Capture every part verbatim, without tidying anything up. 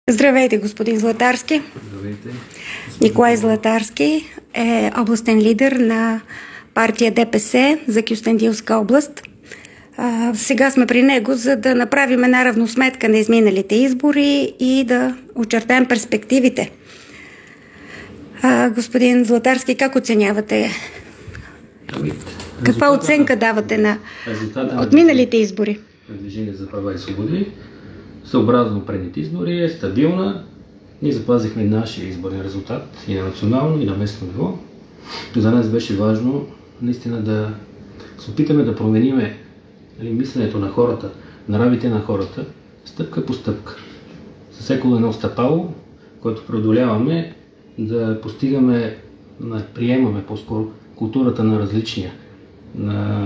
Здравейте, господин Златарски. Здравейте. Николай Златарски е областен лидер на партия ДПС за Кюстендилска област. А, сега сме при него, за да направим една равносметка на изминалите избори и да очертаем перспективите. А, господин Златарски, как оценявате? Ами, Каква оценка давате на резултата от миналите избори? на Движение за права и свободи, съобразно предните избори, е стабилна. Ние запазихме нашия изборен резултат и на национално, и на местно ниво. За нас беше важно наистина да се опитаме да промениме мисленето на хората, нравите на хората, стъпка по стъпка. Със всяко едно стъпало, което преодоляваме, да постигаме, да приемаме по-скоро културата на различния, на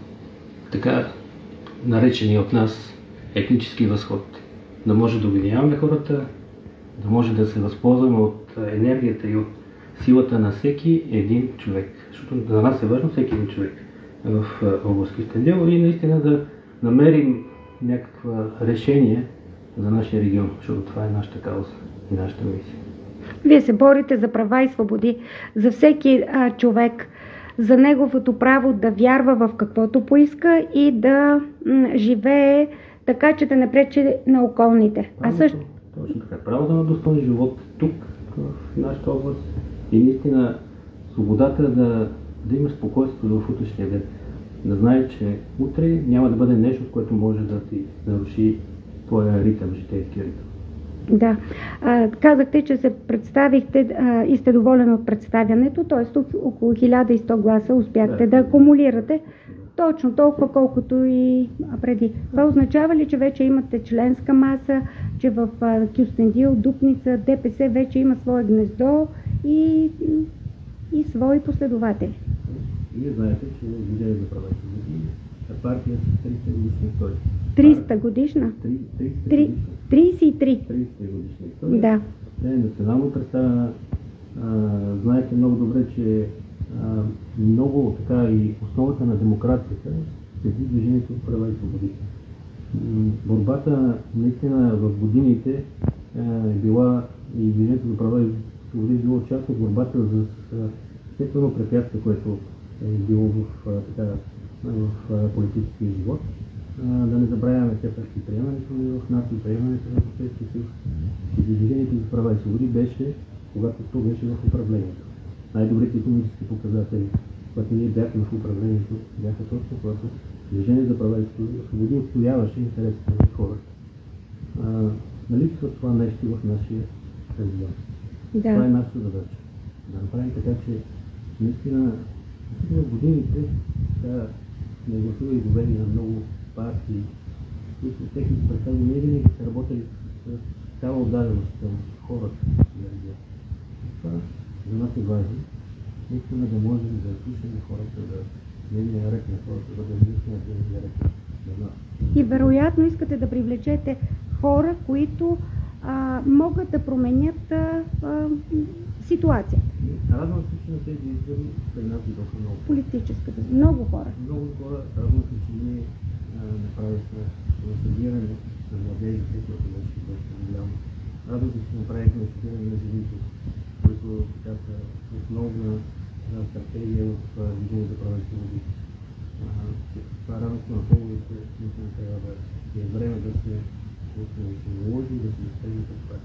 така наречения от нас етнически възход. Да може да обединяваме хората, да може да се възползваме от енергията и от силата на всеки един човек. Защото за нас е важно всеки един човек в област Кюстендил и наистина да намерим някакво решение за нашия регион, защото това е нашата кауза и нашата мисия. Вие се борите за права и свободи, за всеки а, човек, за неговото право да вярва в каквото поиска и да м, живее така, че да не пречи на околните. Правото, а също... Точно така. Правото на достоен живот тук, в нашата област, и наистина свободата да, да има спокойствие в утрешния ден. Да знае, че утре няма да бъде нещо, което може да ти наруши твоя ритъм, житейски ритъм. Да. А, казахте, че се представихте а, и сте доволен от представянето, т.е. около хиляда и сто гласа успяхте да, да акумулирате. Точно толкова, колкото и преди. Това означава ли, че вече имате членска маса, че в Кюстендил, Дупница, ДПС вече има свое гнездо и, и свои последователи? Вие знаете, че Движение за права и свободи е партия с триста годишна история. триста годишна? тридесет и три. тридесет годишна история. Да. Тя е национално представена. А, знаете много добре, че а, много така и основата на демокрацията седи Движението за права и свободи. Борбата наистина в годините е била и Движението за права и свободи е било част от борбата за всяко едно препятствие, което е било в, така, в политическия живот. Да не забравяме все пак и приемането в НАТО и приемането на Европейския съюз. Движението за права и свободи беше, когато то беше в управлението. Най-добрите икономически показатели, когато ние бяхме в управлението, бяха точно когато Движение за права и свободи отстояваше интересите на хората. Налипсва това нещо в нашия регион. Да. Това е нашата задача. Да направим така, че наистина в годините да не гласува и доверие на много партии, които техните представители не винаги са работили с такава отдаденост към хората на регион. Това за нас е важно. Наистина да можем да слушаме хората, да дневния ред на хората, да бъдем наистина дневния ред на нас. И вероятно искате да привлечете хора, които а, могат да променят а, а, ситуацията. Радвам се, че на тези избори при нас идоха много. Политическата. Много хора. Много хора. Радвам се, че ние направихме събиране на младежите, което беше доста голямо. Радвам се, че направихме събиране на жените, които така са основна стратегия в Движение за права и свободи. Това равенство на половете наистина трябва да е време да се наложи и да се настигне пред това.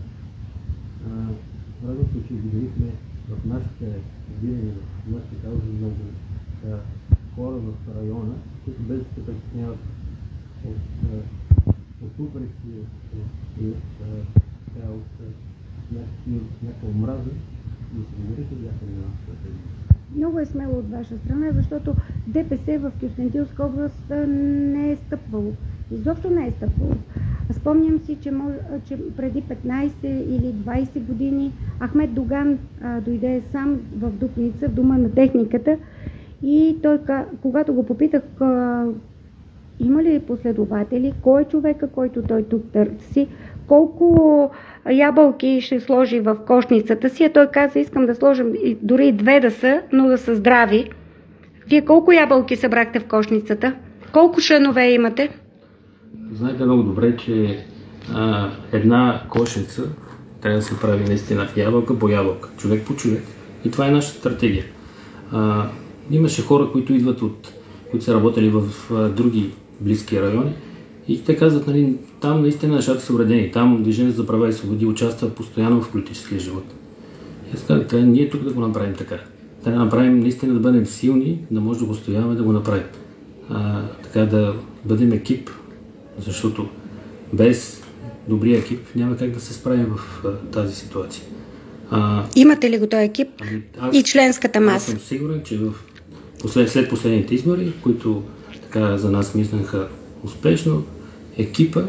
Радвам се, че обединихме в нашите събирания, в нашите каузи много хора в района, които без да се притесняват от, от упреци и от, от, от някаква омраза, и се довериха бяха на нас. Много е смело от ваша страна, защото ДПС в Кюстендилска област не е стъпвало. Изобщо не е стъпвало. Спомням си, че, мож, че преди петнайсет или двайсет години Ахмед Доган а, дойде сам в Дупница, в Дома на техниката, и той, когато го попитах а, има ли последователи, кой е човека, който той тук търси, колко ябълки ще сложи в кошницата си, а той каза, искам да сложим дори и две да са, но да са здрави. Вие колко ябълки събрахте в кошницата? Колко шанове имате? Знаете много добре, че а, една кошница трябва да се прави наистина ябълка по ябълка, човек по човек. И това е нашата стратегия. А, имаше хора, които идват от, които са работили в а, други близки райони и те казват, нали, там наистина нещата са уредени, там Движението за права и свободи участва постоянно в политическия живот. И аз казвам, трябва ние тук да го направим така. Трябва да направим наистина да бъдем силни, да може да го стояваме да го направим. А, така да бъдем екип, защото без добрия екип няма как да се справим в а, тази ситуация. А, Имате ли го този екип ами, аз, и членската маса? Аз съм сигурен, че в послед, след последните избори, които така за нас мисляха успешно, екипа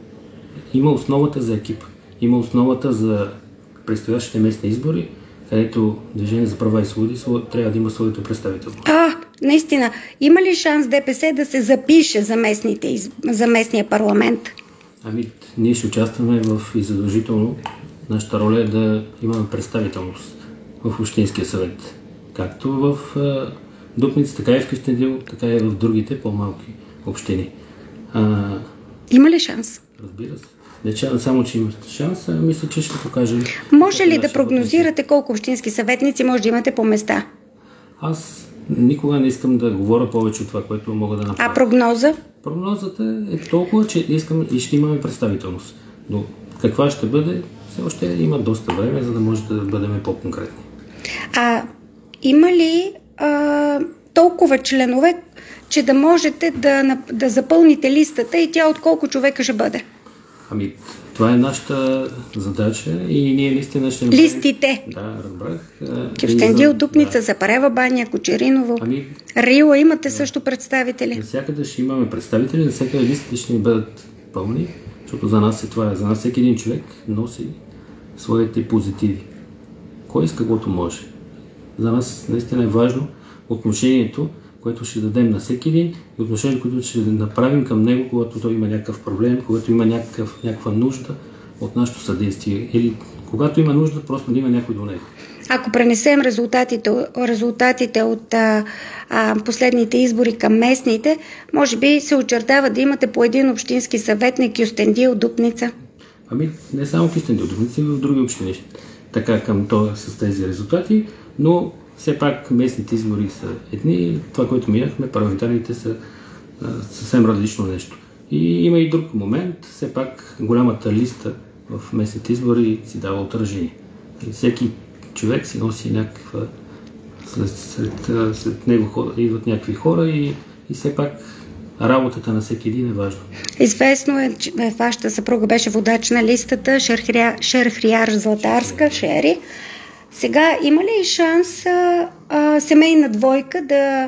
има основата за екип. Има основата за предстоящите местни избори, където Движение за права и свободи трябва да има своето представителство. А, наистина. Има ли шанс ДПС да се запише за, местните, из... за местния парламент? Ами, ние ще участваме в и задължително. Нашата роля е да имаме представителност в Общинския съвет. Както в а, Дупница, така и в Кюстендил, така и в другите по-малки общини. А, Има ли шанс? Разбира се. Не че, само, че има шанс, а мисля, че ще покажем. Може ли да прогнозирате колко общински съветници може да имате по места? Аз никога не искам да говоря повече от това, което мога да направя. А прогноза? Прогнозата е толкова, че искам и ще имаме представителност. Но каква ще бъде, все още има доста време, за да може да бъдем по-конкретни. А има ли а, толкова членове, че да можете да, да запълните листата и тя от колко човека ще бъде? Ами, това е нашата задача и ние наистина ще направим... Листите? Да, разбрах. Кюстендил, за... Дупница, да. Запарева баня, Кочериново, ами... Рила, имате да. също представители? Навсякъде ще имаме представители, навсякъде листите ще ни бъдат пълни, защото за нас е това. За нас всеки един човек носи своите позитиви. Кой иска каквото може. За нас наистина е важно отношението, което ще дадем на всеки един и отношението, което ще направим към него, когато той има някакъв проблем, когато има някакъв, някаква нужда от нашето съдействие или когато има нужда просто да има някой до него. Ако пренесем резултатите, резултатите от а, а, последните избори към местните, може би се очертава да имате по един общински съветник Кюстендил, Дупница? Ами не само Кюстендил, Дупница, и в други общини. Така към това с тези резултати, но все пак местните избори са едни, това, което минахме, парламентарните са а, съвсем различно нещо. И има и друг момент, все пак голямата листа в местните избори си дава отражение. И всеки човек си носи някаква, след, след, след него хора, идват някакви хора и, и все пак работата на всеки един е важна. Известно е, че вашата съпруга беше водач на листата Шерхрия, Шерхрияр Златарска, Шери. Сега има ли шанс а, а, семейна двойка да,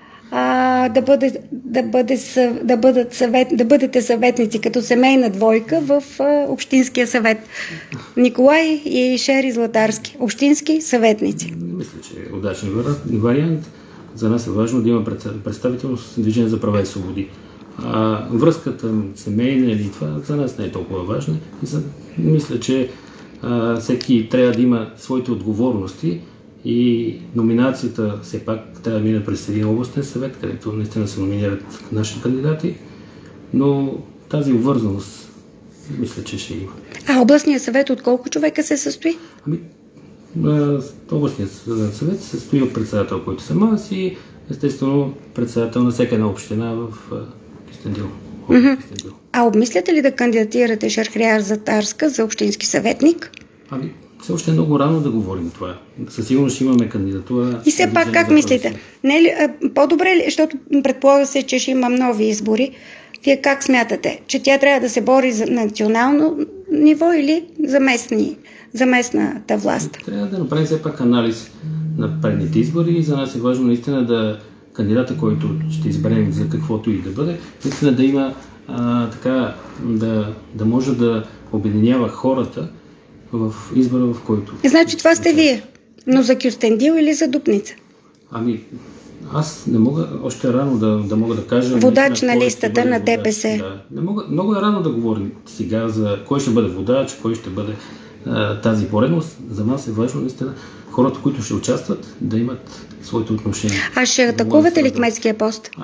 а, да, бъде, да, бъде, да, бъдат съвет, да бъдете съветници като семейна двойка в а, Общинския съвет? Николай и Шери Златарски. Общински съветници. Мисля, че е удачен вариант. За нас е важно да има представителност на Движение за права и свободи. А, връзката семейна или това за нас не е толкова важна. И за, мисля, че а, всеки трябва да има своите отговорности и номинацията все пак трябва да мине през един областен съвет, където наистина се номинират нашите кандидати, но тази обвързаност мисля, че ще има. А областният съвет от колко човека се състои? Ами, областният съвет се състои от председател, който съм аз и естествено председател на всяка една община в Кюстендил. Mm-hmm. А обмисляте ли да кандидатирате Шерхрияр Златарска за общински съветник? Ами, все още е много рано да говорим това. Със сигурност ще имаме кандидатура. И все пак как мислите? Не е ли, по-добре ли, защото предполага се, че ще има нови избори, вие как смятате? Че тя трябва да се бори за национално ниво или за, местни, за местната власт? Трябва да направим все пак анализ на предните избори и за нас е важно наистина да кандидата, който ще изберем за каквото и да бъде, наистина да има а, така, да, да може да обединява хората в избора, в който... Значи това сте вие, но за Кюстендил или за Дупница? Ами, аз не мога още рано да, да мога да кажа... Водач на листата на ДПС. Да. Не мога, много е рано да говорим сега за кой ще бъде водач, кой ще бъде а, тази поредност. За нас е важно наистина хората, които ще участват, да имат своето отношение. А ще атакувате ли кметския пост? А, не.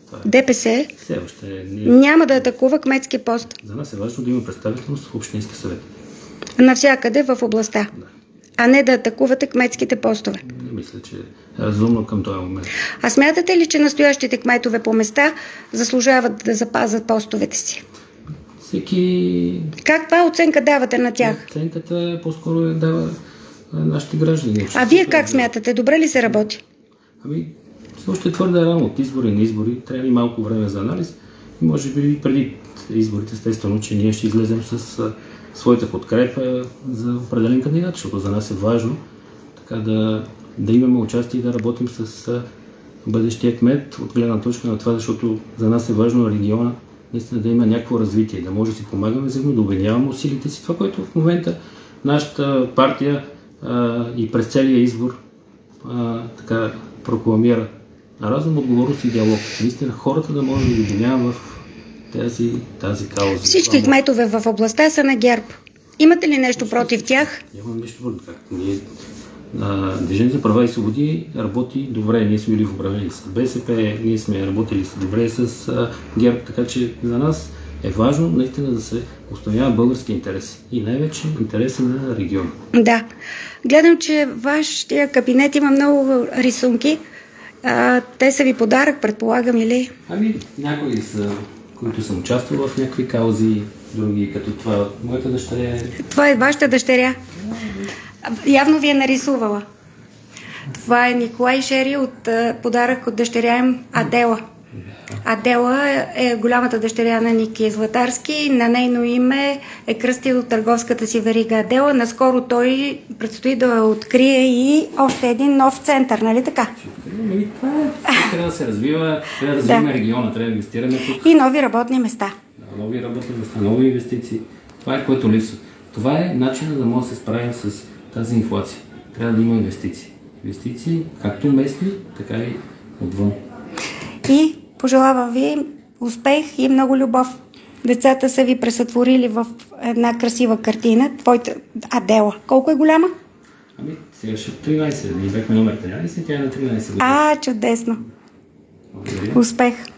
е. ДПС Все още ние... няма да атакува кметски пост. За нас е важно да има представителност в Общински съвет. Навсякъде в областта. Да. А не да атакувате кметските постове. Не мисля, че е разумно към този момент. А смятате ли, че настоящите кметове по места заслужават да запазят постовете си? Всеки... Каква оценка давате на тях? Оценката е по-скоро е дава нашите граждани. А вие как смятате? Добре ли се работи? Ами, още твърде рано от избори на избори. Трябва и малко време за анализ. И може би преди изборите, естествено, че ние ще излезем с а, своята подкрепа за определен кандидат, защото за нас е важно така да, да имаме участие и да работим с а, бъдещия кмет от гледна точка на това, защото за нас е важно региона наистина да има някакво развитие, да може да си помагаме взаимно, да обединяваме усилите си. Това, което в момента нашата партия а, и през целия избор а, така прокламира разум, отговорност и диалог. Наистина хората да може да обединяват в тази, тази кауза. Всички кметове в областта са на ГЕРБ. Имате ли нещо против тях? Нямам нищо против тях. Ние, Движението за права и свободи работи добре. Ние сме били в управление с БСП, ние сме работили добре с а, ГЕРБ, така че за нас е важно наистина да се установява български интерес и най-вече интереса на региона. Да. Гледам, че вашия кабинет има много рисунки. А, те са ви подарък, предполагам, или? Ами, някои са, които съм участвал в някакви каузи, други като това. Моята дъщеря е... Това е вашата дъщеря. Явно ви е нарисувала. Това е Николай Шери от подарък от дъщеря им Адела. Адела е голямата дъщеря на Ники Златарски. На нейно име е кръстил търговската си верига Адела. Наскоро той предстои да открие и още един нов център, нали така? Ами, това е. Трябва да се развива, трябва да развиваме да. региона, трябва да инвестираме тук. И нови работни места. Да, нови работни места, нови инвестиции. Това е което липсва. Това е начинът да може да се справим с тази инфлация. Трябва да има инвестиции. Инвестиции както местни, така и отвън. И пожелавам ви успех и много любов. Децата са ви пресътворили в една красива картина. Твоята Адела. Колко е голяма? Ами, сега ще тринайсет. Ние бяхме номер тринайсет, тя е на тринайсет години. А, чудесно. Благодаря. Успех!